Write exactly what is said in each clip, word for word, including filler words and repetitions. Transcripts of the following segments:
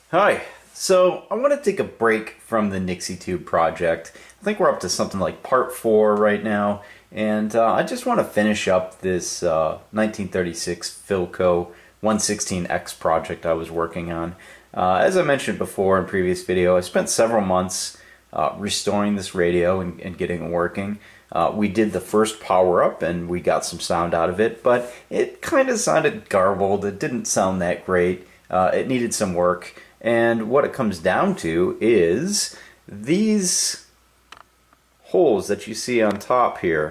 Hi. So I want to take a break from the Nixie Tube project. I think we're up to something like part four right now, and uh, I just want to finish up this uh, nineteen thirty-six Philco one sixteen X project I was working on. Uh, as I mentioned before in a previous video, I spent several months uh, restoring this radio and, and getting it working. Uh, we did the first power up and we got some sound out of it, but it kind of sounded garbled. It didn't sound that great. Uh, it needed some work. And what it comes down to is these holes that you see on top here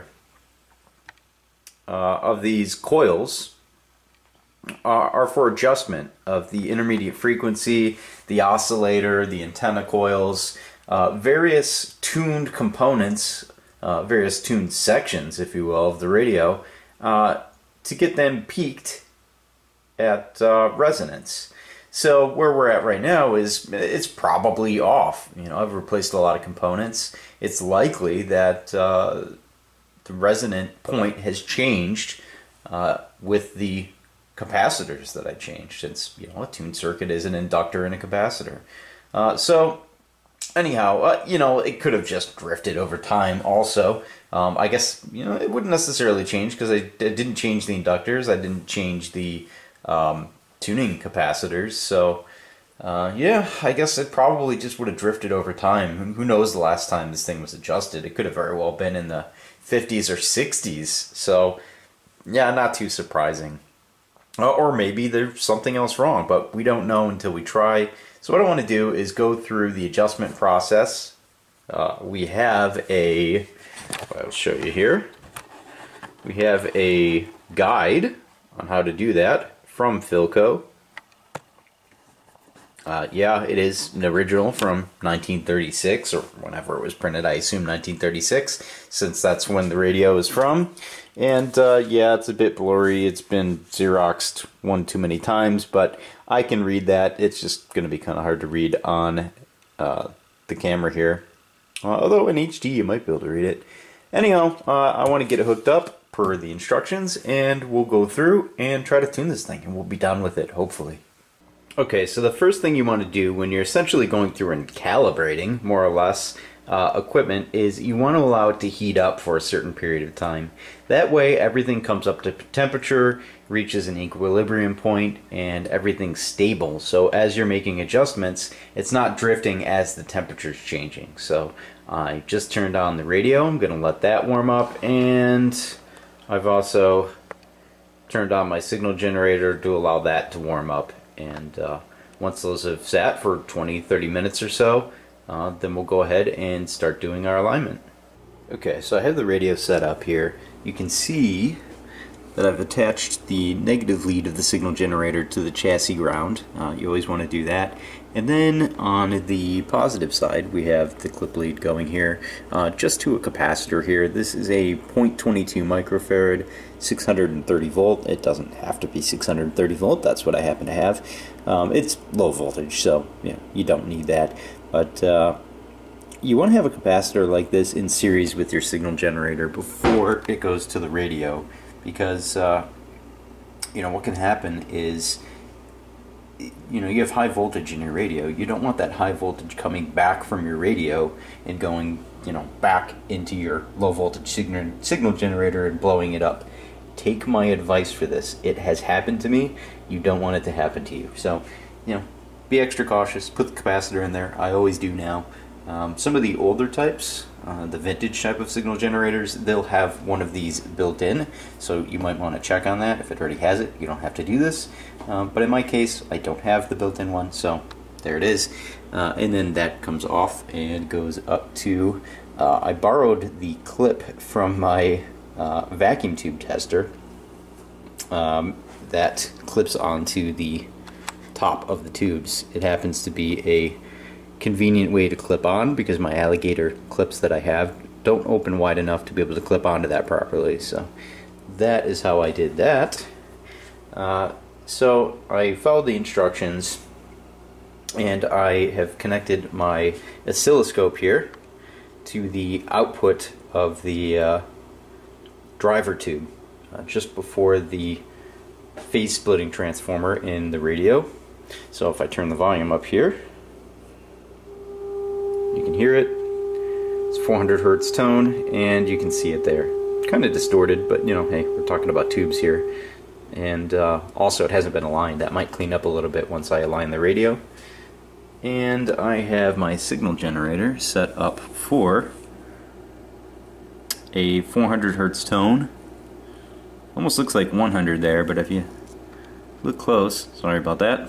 uh, of these coils are, are for adjustment of the intermediate frequency, the oscillator, the antenna coils, uh, various tuned components, uh, various tuned sections, if you will, of the radio uh, to get them peaked at uh, resonance. So where we're at right now is it's probably off. You know, I've replaced a lot of components. It's likely that uh, the resonant point has changed uh, with the capacitors that I changed. Since, you know, a tuned circuit is an inductor and a capacitor. Uh, so anyhow, uh, you know, it could have just drifted over time also. Um, I guess, you know, it wouldn't necessarily change because I, I didn't change the inductors. I didn't change the Um, tuning capacitors, so uh, yeah, I guess it probably just would have drifted over time. Who knows the last time this thing was adjusted? It could have very well been in the fifties or sixties, so yeah, not too surprising. Uh, or maybe there's something else wrong, but we don't know until we try. So what I want to do is go through the adjustment process. Uh, we have a, I'll show you here, we have a guide on how to do that from Philco. Uh, yeah, it is an original from nineteen thirty-six, or whenever it was printed. I assume nineteen thirty-six, since that's when the radio is from. And uh, yeah, it's a bit blurry. It's been Xeroxed one too many times, but I can read that. It's just going to be kind of hard to read on uh, the camera here. Uh, although in H D you might be able to read it. Anyhow, uh, I want to get it hooked up per the instructions, and we'll go through and try to tune this thing, and we'll be done with it, hopefully. Okay, so the first thing you want to do when you're essentially going through and calibrating, more or less, uh, equipment, is you want to allow it to heat up for a certain period of time. That way everything comes up to temperature, reaches an equilibrium point, and everything's stable. So as you're making adjustments, it's not drifting as the temperature's changing. So I just turned on the radio. I'm going to let that warm up, and I've also turned on my signal generator to allow that to warm up. And uh, once those have sat for twenty to thirty minutes or so, uh, then we'll go ahead and start doing our alignment. Okay, so I have the radio set up here. You can see that I've attached the negative lead of the signal generator to the chassis ground. Uh, you always want to do that. And then on the positive side, we have the clip lead going here, uh, just to a capacitor here. This is a zero point two two microfarad, six hundred thirty volt. It doesn't have to be six hundred thirty volt. That's what I happen to have. Um, it's low voltage, so yeah, you don't need that. But uh, you want to have a capacitor like this in series with your signal generator before it goes to the radio, because uh, you know what can happen is, you know, you have high voltage in your radio. You don't want that high voltage coming back from your radio and going, you know, back into your low voltage signal signal generator and blowing it up. Take my advice for this. It has happened to me. You don't want it to happen to you. So, you know, be extra cautious. Put the capacitor in there. I always do now. Um, some of the older types, uh, the vintage type of signal generators, they'll have one of these built in, so you might want to check on that. If it already has it, you don't have to do this. Um, but in my case, I don't have the built-in one, so there it is. Uh, and then that comes off and goes up to, uh, I borrowed the clip from my uh, vacuum tube tester. Um, that clips onto the top of the tubes. It happens to be a convenient way to clip on because my alligator clips that I have don't open wide enough to be able to clip onto that properly. So that is how I did that. Uh, so I followed the instructions, and I have connected my oscilloscope here to the output of the uh, driver tube, uh, just before the phase splitting transformer in the radio. So if I turn the volume up here, you can hear it. It's four hundred hertz tone, and you can see it there. Kind of distorted, but you know, hey, we're talking about tubes here. And uh, also it hasn't been aligned. That might clean up a little bit once I align the radio. And I have my signal generator set up for a four hundred hertz tone. Almost looks like one hundred there, but if you look close, sorry about that,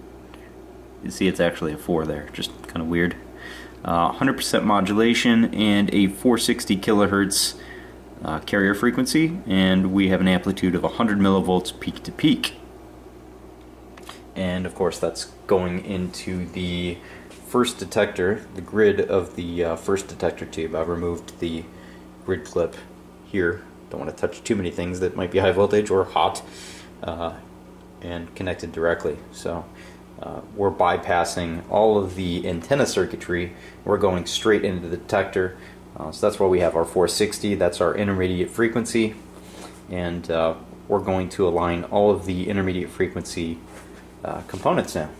you see it's actually a four there, just kind of weird. Uh, one hundred percent modulation and a four sixty kilohertz uh, carrier frequency, and we have an amplitude of one hundred millivolts peak to peak. And of course that's going into the first detector, the grid of the uh, first detector tube. I've removed the grid clip here. Don't want to touch too many things that might be high voltage or hot, uh, and connected directly. So uh, we're bypassing all of the antenna circuitry. We're going straight into the detector. Uh, so that's why we have our four sixty. That's our intermediate frequency, and uh, we're going to align all of the intermediate frequency uh, components now.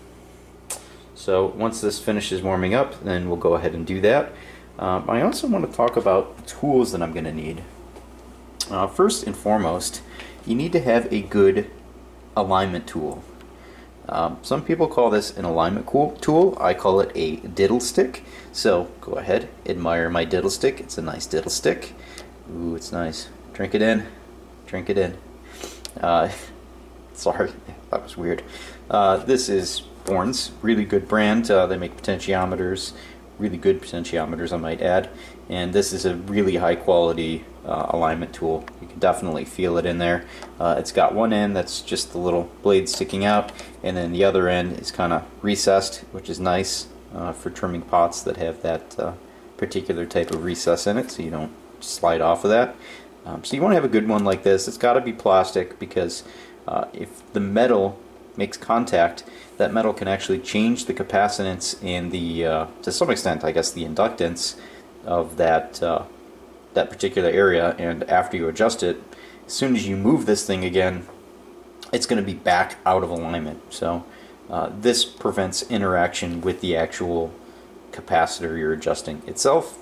So once this finishes warming up, then we'll go ahead and do that. Um, I also want to talk about the tools that I'm going to need. Uh, first and foremost, you need to have a good alignment tool. Um, some people call this an alignment tool. I call it a diddle stick. So go ahead, admire my diddle stick. It's a nice diddle stick. Ooh, it's nice. Drink it in. Drink it in. Uh, sorry, that was weird. Uh, this is Born's, really good brand. Uh, they make potentiometers, really good potentiometers I might add, and this is a really high quality uh, alignment tool. You can definitely feel it in there. Uh, it's got one end that's just the little blade sticking out, and then the other end is kind of recessed, which is nice uh, for trimming pots that have that uh, particular type of recess in it, so you don't slide off of that. Um, so you want to have a good one like this. It's got to be plastic, because uh, if the metal makes contact, that metal can actually change the capacitance and the, uh, to some extent, I guess, the inductance of that uh, that particular area. And after you adjust it, as soon as you move this thing again, it's going to be back out of alignment. So uh, this prevents interaction with the actual capacitor you're adjusting itself.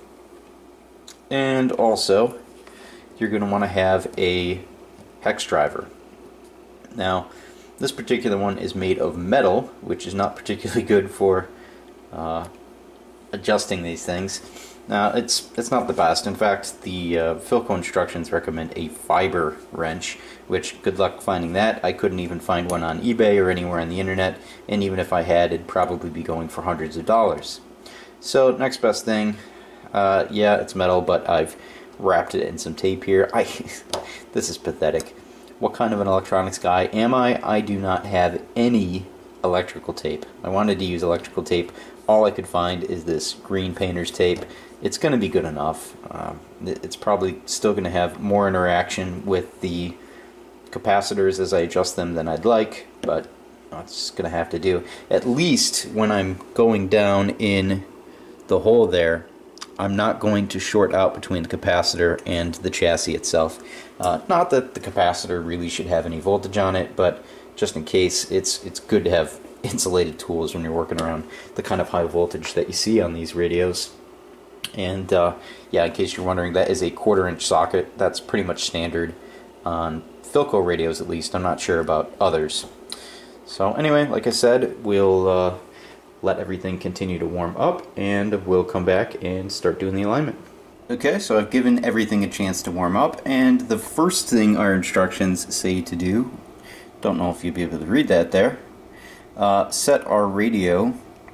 And also, you're going to want to have a hex driver. Now, this particular one is made of metal, which is not particularly good for uh, adjusting these things. Now, it's it's not the best. In fact, the uh, Philco instructions recommend a fiber wrench, which, good luck finding that. I couldn't even find one on eBay or anywhere on the internet, and even if I had, it'd probably be going for hundreds of dollars. So, next best thing, uh, yeah, it's metal, but I've wrapped it in some tape here. I this is pathetic. What kind of an electronics guy am I? I do not have any electrical tape. I wanted to use electrical tape. All I could find is this green painter's tape. It's going to be good enough. Um, it's probably still going to have more interaction with the capacitors as I adjust them than I'd like, but it's just going to have to do. At least when I'm going down in the hole there, I'm not going to short out between the capacitor and the chassis itself. Uh, not that the capacitor really should have any voltage on it, but just in case, it's it's good to have insulated tools when you're working around the kind of high voltage that you see on these radios. And uh, yeah, in case you're wondering, that is a quarter inch socket. That's pretty much standard on Philco radios, at least. I'm not sure about others. So anyway, like I said, we'll uh, let everything continue to warm up, and we'll come back and start doing the alignment. Okay, so I've given everything a chance to warm up, and the first thing our instructions say to do, don't know if you'll be able to read that there, uh, set our radio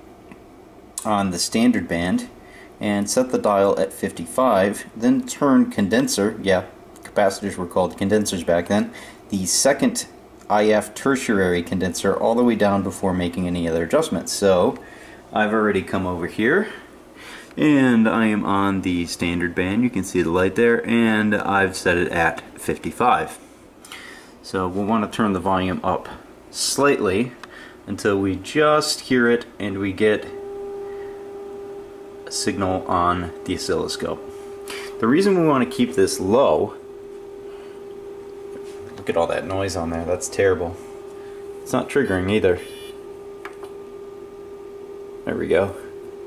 on the standard band and set the dial at fifty-five, then turn condenser, yeah, capacitors were called condensers back then, the second I F tertiary condenser all the way down before making any other adjustments. So I've already come over here and I am on the standard band. You can see the light there, and I've set it at fifty-five. So we'll want to turn the volume up slightly until we just hear it and we get a signal on the oscilloscope. The reason we want to keep this low, look at all that noise on there, that's terrible. It's not triggering either. There we go.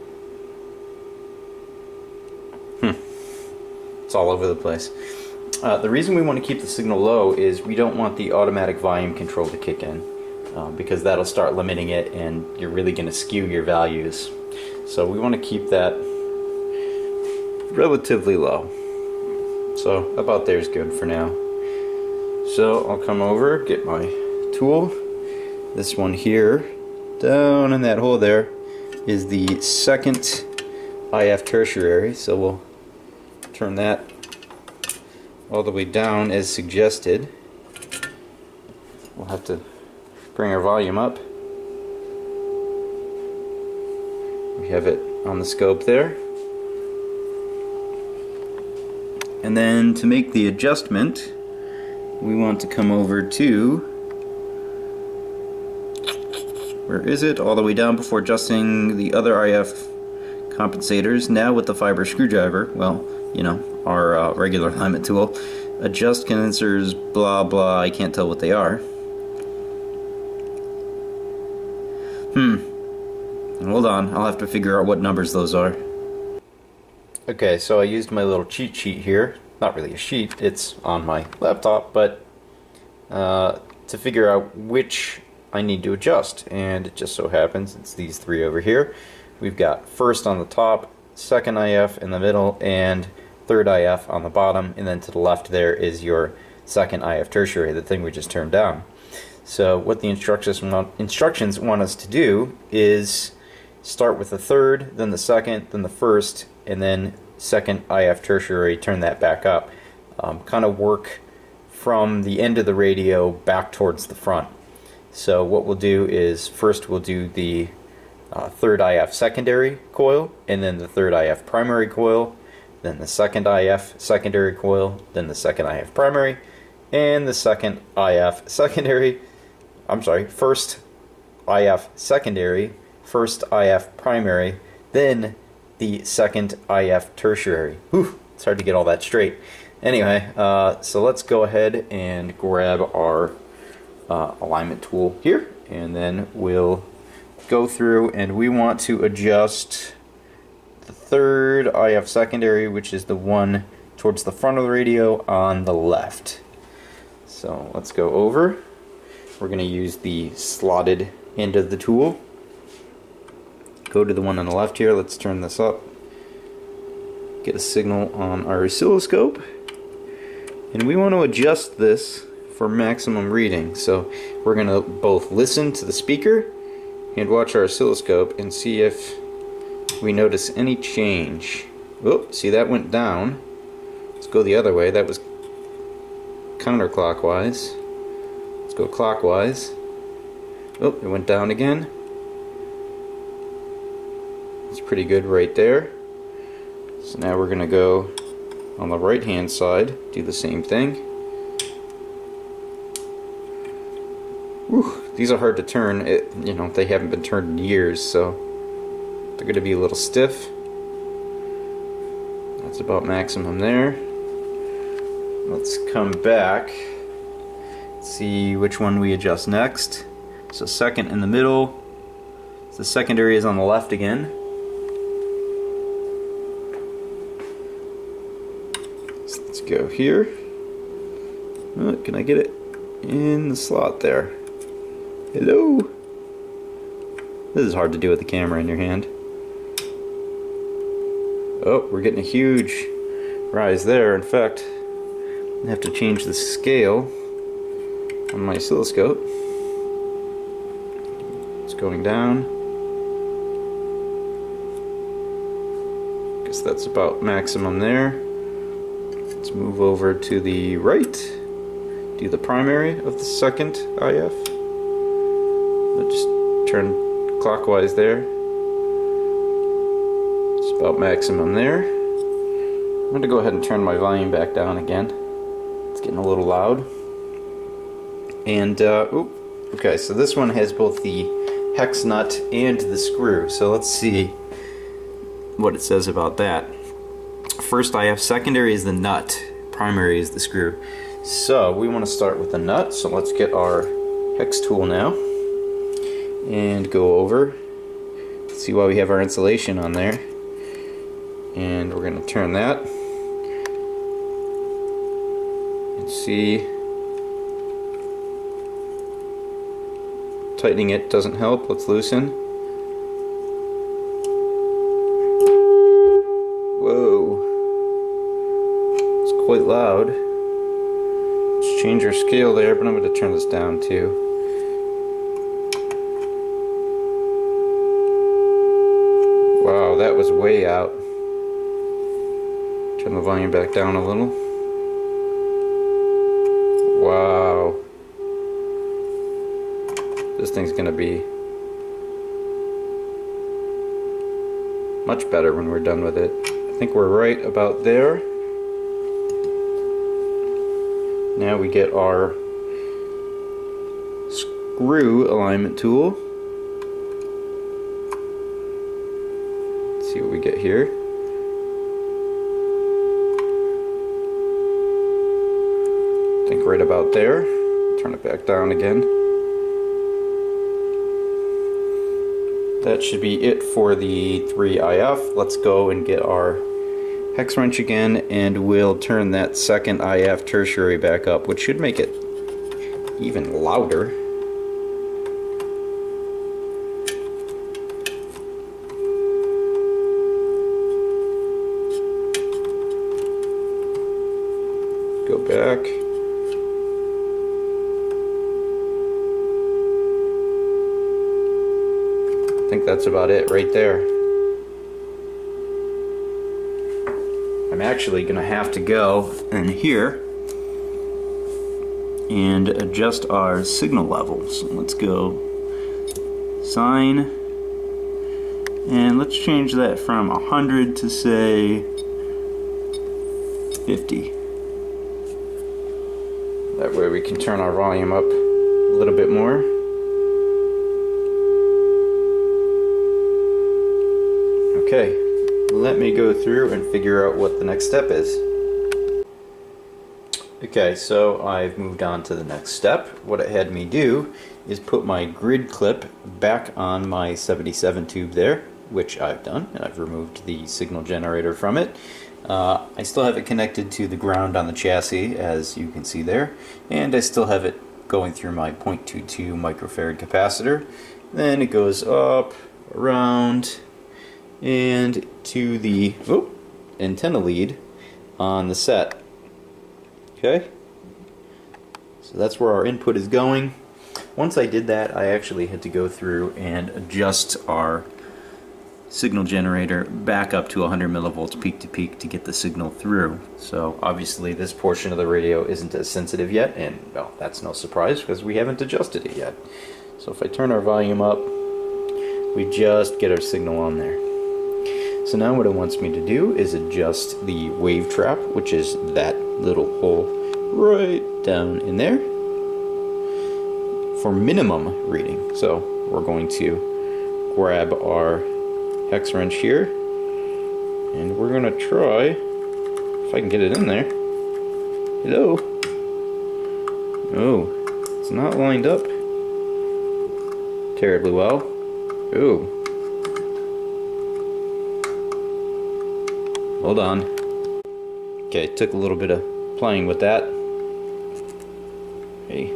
Hmm. It's all over the place. Uh, the reason we want to keep the signal low is we don't want the automatic volume control to kick in, um, because that'll start limiting it and you're really going to skew your values. So we want to keep that relatively low. So about there is good for now. So I'll come over, get my tool. This one here, down in that hole there, is the second I F tertiary. So we'll turn that all the way down as suggested. We'll have to bring our volume up. We have it on the scope there. And then to make the adjustment, we want to come over to, where is it? All the way down before adjusting the other I F compensators. Now with the fiber screwdriver, well, you know, our uh, regular alignment tool, adjust condensers, blah blah, I can't tell what they are. Hmm. Hold on, I'll have to figure out what numbers those are. Okay, so I used my little cheat sheet here. Not really a sheet, it's on my laptop, but uh, to figure out which I need to adjust. And it just so happens it's these three over here. We've got first on the top, second I F in the middle, and third I F on the bottom, and then to the left there is your second I F tertiary, the thing we just turned down. So what the instructions want, instructions want us to do is start with the third, then the second, then the first, and then second I F tertiary, turn that back up. Um, kind of work from the end of the radio back towards the front. So what we'll do is first we'll do the uh, third I F secondary coil, and then the third I F primary coil, then the second I F secondary coil, then the second I F primary, and the second I F secondary, I'm sorry, first I F secondary, first I F primary, then the second I F tertiary. Whew, it's hard to get all that straight. Anyway, uh, so let's go ahead and grab our uh, alignment tool here, and then we'll go through, and we want to adjust the third I F secondary, which is the one towards the front of the radio on the left. So let's go over. We're going to use the slotted end of the tool. Go to the one on the left here. Let's turn this up. Get a signal on our oscilloscope. And we want to adjust this for maximum reading. So we're going to both listen to the speaker and watch our oscilloscope and see if we notice any change. Oh, see, that went down. Let's go the other way. That was counterclockwise. Let's go clockwise. Oh, it went down again. It's pretty good right there. So now we're going to go on the right hand side, do the same thing. Whew, these are hard to turn. It, you know, they haven't been turned in years, so they're going to be a little stiff. That's about maximum there. Let's come back, see which one we adjust next. So second in the middle. The secondary is on the left again. So let's go here. Oh, can I get it in the slot there? Hello? This is hard to do with the camera in your hand. Oh, we're getting a huge rise there. In fact, I have to change the scale on my oscilloscope. It's going down. Guess that's about maximum there. Let's move over to the right. Do the primary of the second I F. I'll just turn clockwise there. It's about maximum there. I'm going to go ahead and turn my volume back down again. It's getting a little loud. And, uh, oop, okay, so this one has both the hex nut and the screw. So let's see what it says about that. First I F secondary is the nut, primary is the screw. So we want to start with the nut, so let's get our hex tool now and go over. Let's see why we have our insulation on there. And we're going to turn that. And see, tightening it doesn't help. Let's loosen. Whoa, it's quite loud. Let's change our scale there, but I'm going to turn this down too. Wow, that was way out. Turn the volume back down a little. Wow. This thing's gonna be much better when we're done with it. I think we're right about there. Now we get our screw alignment tool. Let's see what we get here. I think right about there. Turn it back down again. That should be it for the three I F. Let's go and get our hex wrench again, and we'll turn that second I F tertiary back up, which should make it even louder. Go back. I think that's about it right there. I'm actually going to have to go in here and adjust our signal levels. Let's go sine, and let's change that from one hundred to say fifty. That way we can turn our volume up a little bit more. Okay, let me go through and figure out what the next step is. Okay, so I've moved on to the next step. What it had me do is put my grid clip back on my seventy-seven tube there, which I've done, and I've removed the signal generator from it. Uh, I still have it connected to the ground on the chassis, as you can see there, and I still have it going through my zero point two two microfarad capacitor. Then it goes up, around, and to the oh, antenna lead on the set. Okay, so that's where our input is going. Once I did that, I actually had to go through and adjust our signal generator back up to one hundred millivolts peak to peak to get the signal through. So obviously this portion of the radio isn't as sensitive yet, and well, that's no surprise because we haven't adjusted it yet. So if I turn our volume up, we just get our signal on there. So now what it wants me to do is adjust the wave trap, which is that little hole right down in there, for minimum reading. So we're going to grab our hex wrench here, and we're going to try, if I can get it in there. Hello? Oh, it's not lined up terribly well. Ooh. Hold on. Okay, took a little bit of playing with that. Hey.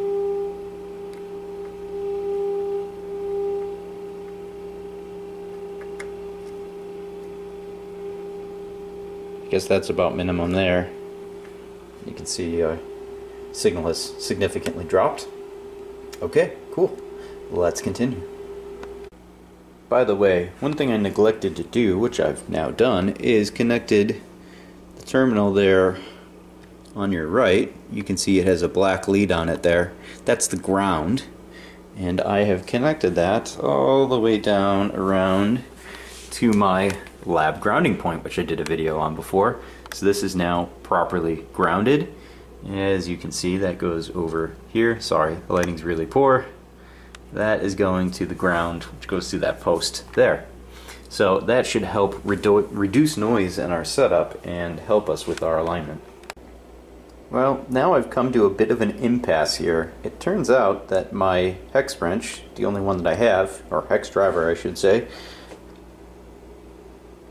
I guess that's about minimum there. You can see uh, signal has significantly dropped. Okay, cool. Let's continue. By the way, one thing I neglected to do, which I've now done, is connected the terminal there on your right. You can see it has a black lead on it there. That's the ground. And I have connected that all the way down around to my lab grounding point, which I did a video on before. So this is now properly grounded. As you can see, that goes over here. Sorry, the lighting's really poor. That is going to the ground, which goes through that post there. So that should help redu reduce noise in our setup and help us with our alignment. Well, now I've come to a bit of an impasse here. It turns out that my hex wrench, the only one that I have, or hex driver I should say,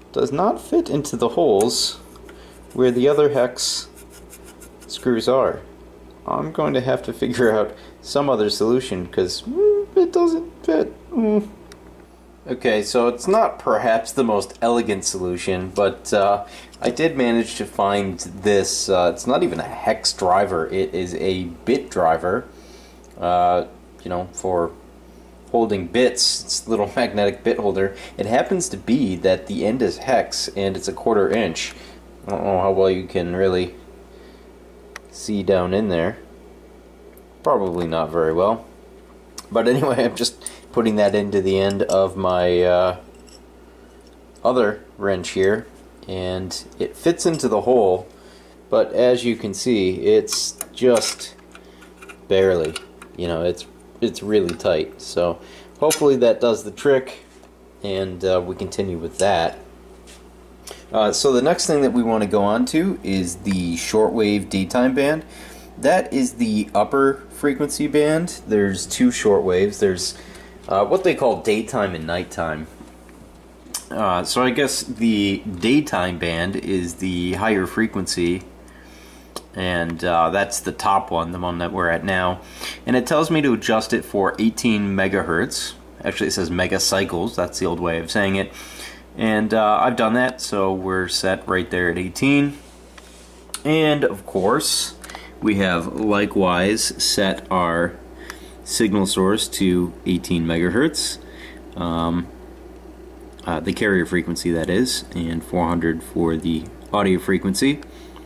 does not fit into the holes where the other hex screws are. I'm going to have to figure out some other solution because mm, it doesn't fit. Mm. Okay, so it's not perhaps the most elegant solution, but uh, I did manage to find this. Uh, it's not even a hex driver, it is a bit driver, uh, you know, for holding bits. It's a little magnetic bit holder. It happens to be that the end is hex and it's a quarter inch. I don't know how well you can really see down in there. Probably not very well. But anyway, I'm just putting that into the end of my uh, other wrench here, and it fits into the hole, but as you can see, it's just barely, you know, it's it's really tight. So hopefully that does the trick, and uh, we continue with that. Uh, so the next thing that we want to go on to is the shortwave daytime band. That is the upper frequency band. There's two shortwaves. There's uh, what they call daytime and nighttime. Uh, so I guess the daytime band is the higher frequency, and uh, that's the top one, the one that we're at now. And it tells me to adjust it for eighteen megahertz. Actually, it says megacycles. That's the old way of saying it. And uh, I've done that, so we're set right there at eighteen. And of course, we have likewise set our signal source to eighteen megahertz, um, uh, the carrier frequency that is, and four hundred for the audio frequency.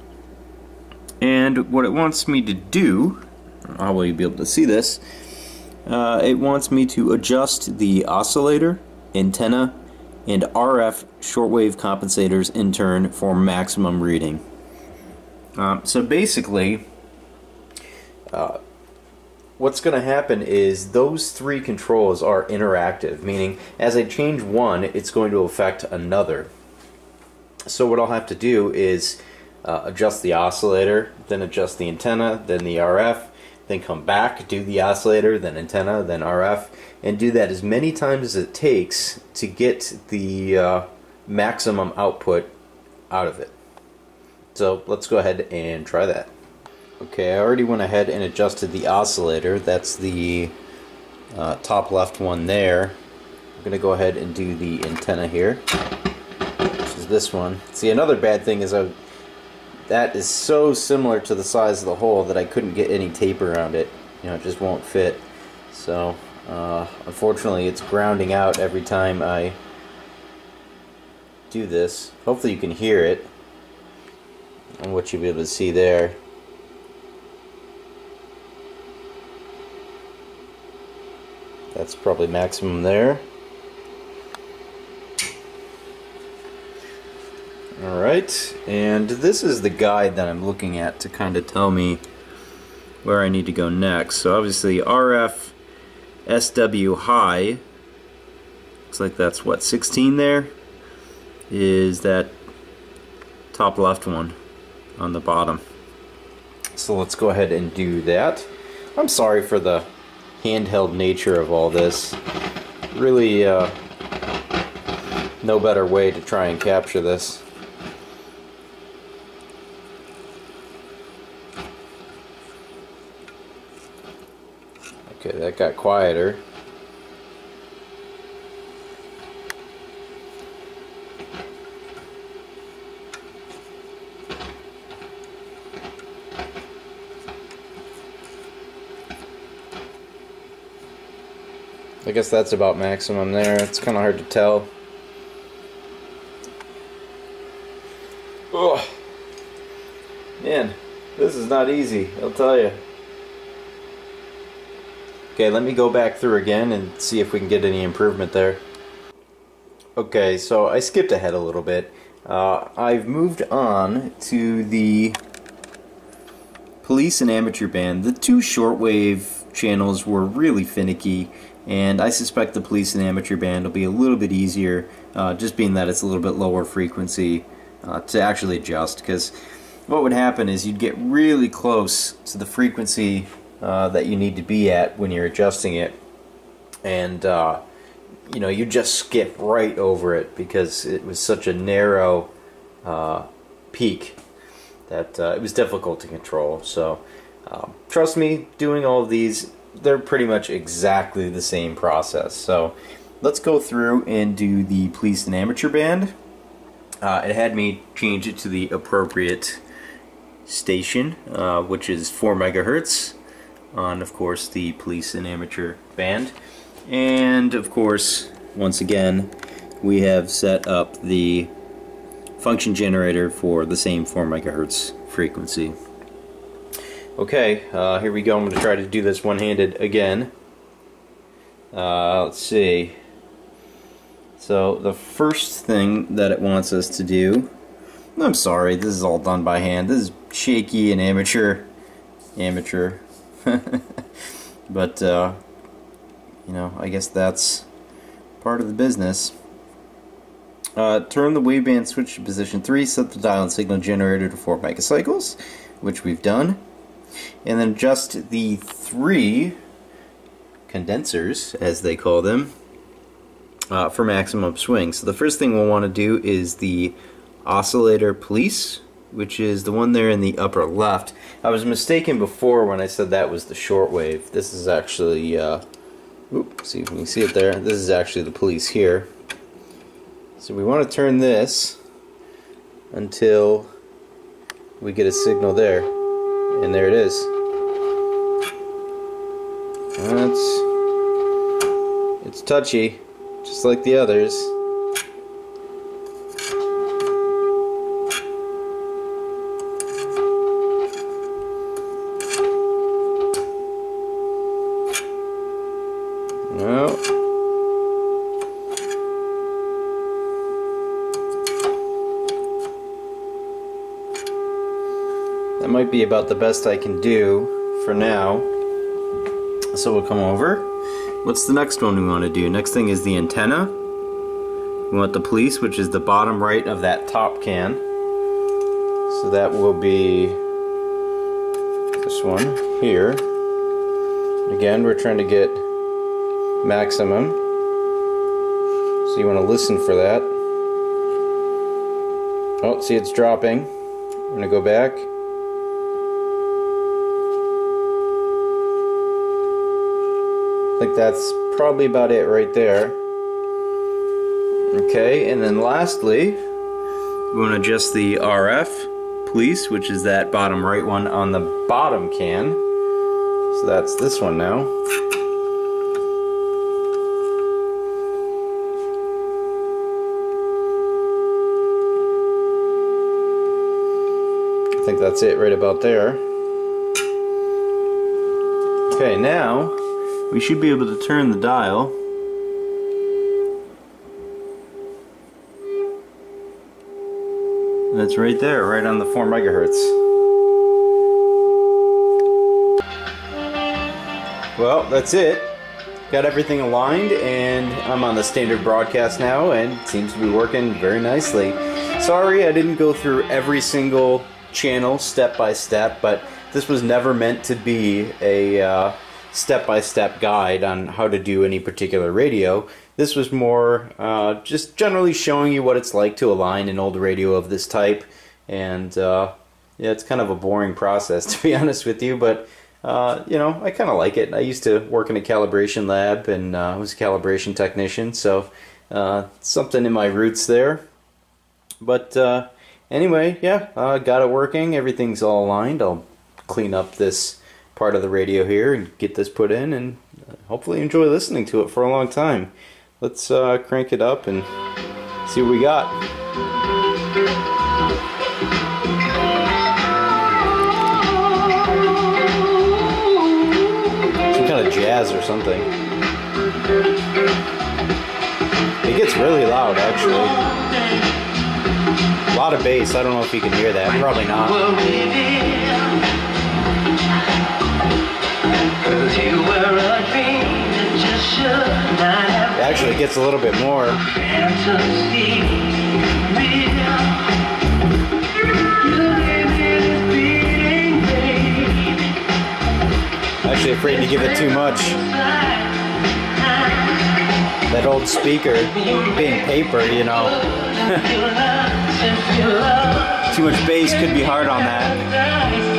And what it wants me to do, how will you be able to see this, uh, it wants me to adjust the oscillator, antenna, and R F shortwave compensators in turn for maximum reading. Um, so basically, uh, what's going to happen is those three controls are interactive, meaning as I change one, it's going to affect another. So what I'll have to do is uh, adjust the oscillator, then adjust the antenna, then the R F, then come back, do the oscillator, then antenna, then R F, and do that as many times as it takes to get the uh, maximum output out of it. So let's go ahead and try that. Okay, I already went ahead and adjusted the oscillator. That's the uh, top left one there. I'm going to go ahead and do the antenna here, which is this one. See, another bad thing is I, that is so similar to the size of the hole that I couldn't get any tape around it. You know, it just won't fit. So, uh, unfortunately, it's grounding out every time I do this. Hopefully you can hear it, and what you'll be able to see there. That's probably maximum there. Alright, and this is the guide that I'm looking at to kind of tell me where I need to go next. So obviously R F S W high, looks like that's what, sixteen there, is that top left one on the bottom. So let's go ahead and do that. I'm sorry for the handheld nature of all this. Really uh, no better way to try and capture this. Okay, that got quieter. I guess that's about maximum there. It's kind of hard to tell. Oh, man, this is not easy, I'll tell you. Okay, let me go back through again and see if we can get any improvement there. Okay, so I skipped ahead a little bit. Uh, I've moved on to the police and amateur band. The two shortwave channels were really finicky, and I suspect the police and amateur band will be a little bit easier, uh, just being that it's a little bit lower frequency uh, to actually adjust, because what would happen is you'd get really close to the frequency uh, that you need to be at when you're adjusting it, and uh, you know, you just skip right over it because it was such a narrow uh, peak that uh, it was difficult to control. So um, trust me, doing all of these, they're pretty much exactly the same process. So let's go through and do the police and amateur band. Uh, it had me change it to the appropriate station, uh, which is four megahertz on, of course, the police and amateur band. And of course, once again, we have set up the function generator for the same four megahertz frequency. Okay, uh, here we go. I'm going to try to do this one-handed again. Uh, let's see. So the first thing that it wants us to do, I'm sorry, this is all done by hand. This is shaky and amateur, amateur. But uh, you know, I guess that's part of the business. Uh, turn the waveband switch to position three, set the dial and signal generator to four megacycles, which we've done, and then adjust the three condensers, as they call them, uh, for maximum swing. So the first thing we'll want to do is the oscillator police, which is the one there in the upper left. I was mistaken before when I said that was the shortwave. This is actually, uh, oops, see if we can see it there. This is actually the police here. So we want to turn this until we get a signal there, and there it is. That's, it's touchy, just like the others. No. That might be about the best I can do for now. So we'll come over. What's the next one we want to do? Next thing is the antenna. We want the police, which is the bottom right of that top can. So that will be this one here. Again, we're trying to get maximum. So you want to listen for that. Oh, see, it's dropping. I'm going to go back. I think that's probably about it right there. Okay, and then lastly, we want to adjust the R F police, which is that bottom right one on the bottom can. So that's this one now. I think that's it right about there. Okay, now we should be able to turn the dial. That's right there, right on the four megahertz. Well, that's it. Got everything aligned, and I'm on the standard broadcast now, and it seems to be working very nicely. Sorry I didn't go through every single channel step by step, but this was never meant to be a uh, step-by-step guide on how to do any particular radio. This was more uh, just generally showing you what it's like to align an old radio of this type, and uh, yeah, it's kind of a boring process, to be honest with you, but uh, you know, I kind of like it. I used to work in a calibration lab, and uh, I was a calibration technician, so uh, something in my roots there. But uh, anyway, yeah, uh, got it working. Everything's all aligned. I'll clean up this part of the radio here and get this put in, and hopefully enjoy listening to it for a long time. Let's uh, crank it up and see what we got. Some kind of jazz or something. It gets really loud, actually. A lot of bass. I don't know if you can hear that. Probably not. It actually gets a little bit more. Actually afraid to give it too much. That that old speaker being paper, you know. Too much bass could be hard on that.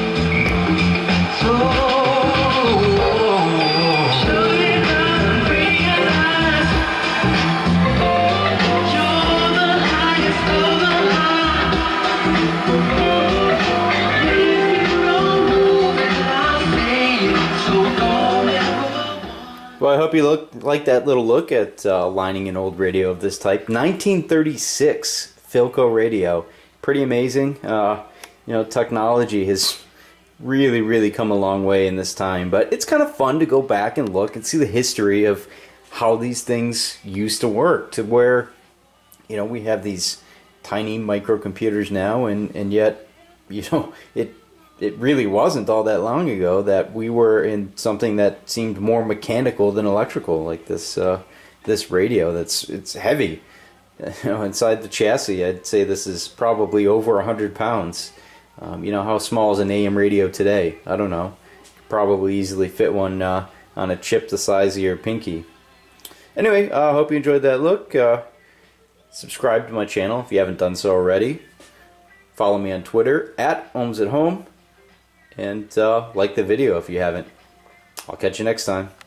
Well, I hope you look like that little look at uh, lining an old radio of this type. nineteen thirty-six Philco radio. Pretty amazing. Uh, you know, technology has really, really come a long way in this time. But it's kind of fun to go back and look and see the history of how these things used to work, to where, you know, we have these tiny microcomputers now, and, and yet, you know, it it really wasn't all that long ago that we were in something that seemed more mechanical than electrical, like this uh, this radio. That's it's heavy. You know, inside the chassis, I'd say this is probably over a hundred pounds. Um, you know, how small is an A M radio today? I don't know. Probably easily fit one uh, on a chip the size of your pinky. Anyway, I uh, hope you enjoyed that look. Uh, subscribe to my channel if you haven't done so already. Follow me on Twitter at OhmsAtHome. And uh, like the video if you haven't. I'll catch you next time.